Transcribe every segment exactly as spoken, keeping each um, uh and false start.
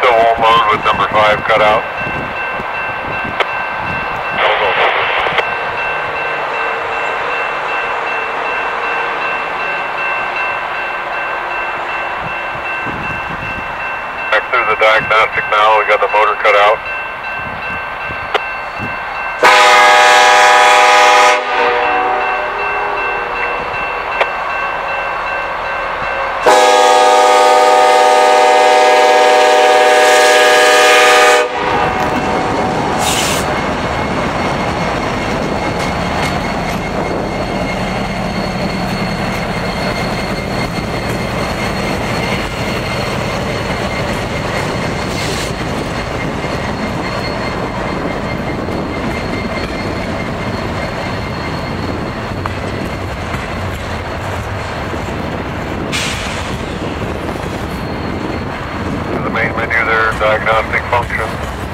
still won't load with number five cut out. Back through the diagnostic now, we got the motor cut out. Diagnostic function.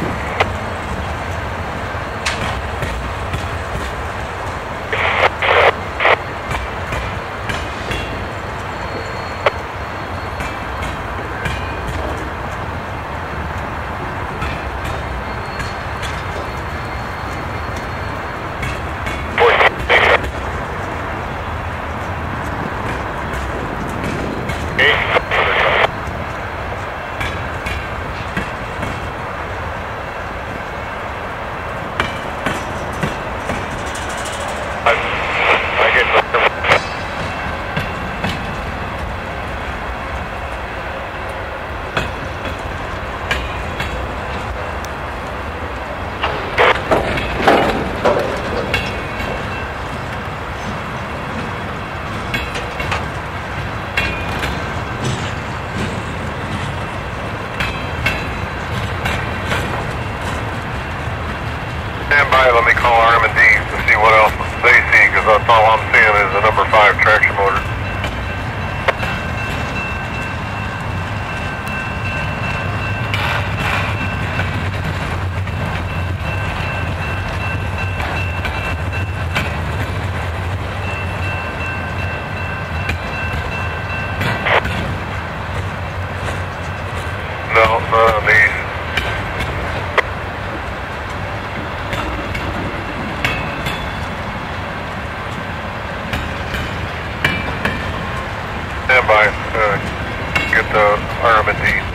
Stand by, let me call R M and D to see what else they see, because that's all I'm seeing is the number five traction motor. No, none of these. Stand by, uh, get the R M and D.